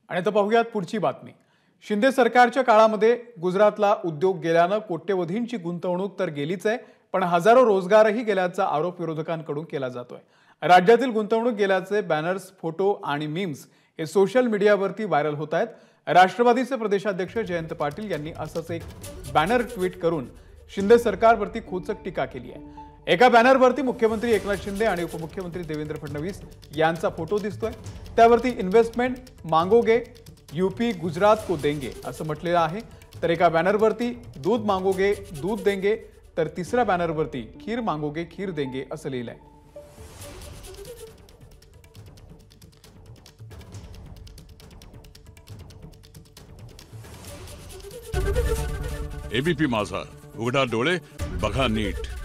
आणि आता पाहूयात पुढची बातमी। शिंदे सरकारच्या काळामध्ये गुजरातला उद्योग गेल्यानं कोट्यवधींची गुंतवणूक तर गेलीच आहे, पण हजारो रोजगारही गेल्याचा आरोप विरोधकांकडून केला जातोय। राज्यातील गुंतवणूक गेल्याचे बॅनर्स, फोटो आणि मीम्स हे सोशल मीडियावरती व्हायरल होत आहेत। राष्ट्रवादीचे प्रदेशाध्यक्ष जयंत पाटील यांनी असंच एक बॅनर ट्विट करून शिंदे सरकारवरती खोचक टीका केली आहे। एका बॅनरवरती मुख्यमंत्री एकनाथ शिंदे आणि उपमुख्यमंत्री देवेंद्र फडणवीस यांचा फोटो दिसतोय। त्यावरती इन्व्हेस्टमेंट मांगोगे, यूपी गुजरात को देंगे असं म्हटलेलं आहे। तर एका बॅनरवरती दूध मांगोगे दूध देंगे, तर तिसऱ्या बॅनरवरती खीर मांगोगे खीर देंगे असं लिहिलंय। एबीपी माझा, उघडा डोळे बघा नीट।